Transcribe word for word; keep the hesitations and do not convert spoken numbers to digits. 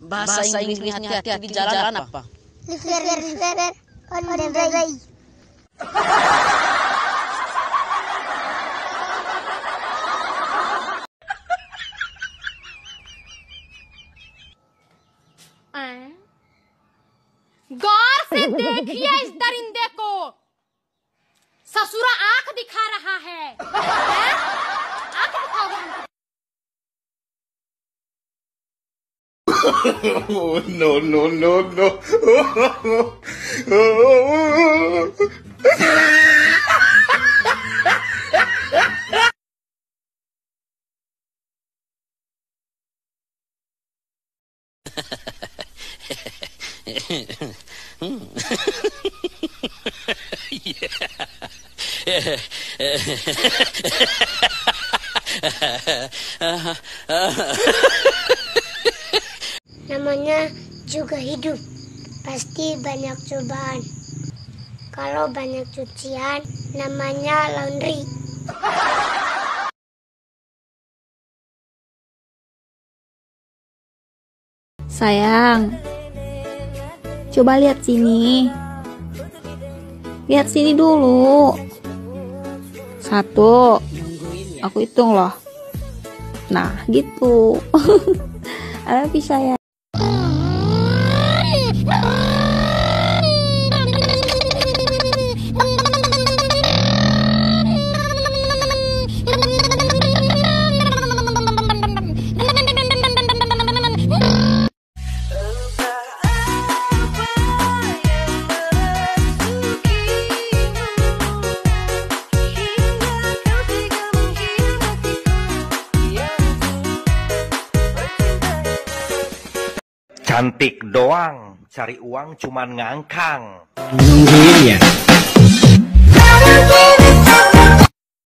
Bahasa Inggrisnya hati-hati di jalan apa? Liver, liver, on the way. गौर से देखिए इस दरिंदे को, ससुरा आंख दिखा रहा है, है? आंख दिखाओगे हमको? No, no, no, no. Namanya juga hidup, pasti banyak cobaan. Kalau banyak cucian, namanya laundry. Sayang, coba lihat sini. Lihat sini dulu. Satu, aku hitung loh. Nah, gitu. I love you, sayang. Cantik doang, cari uang cuman ngangkang. Nungguin ya.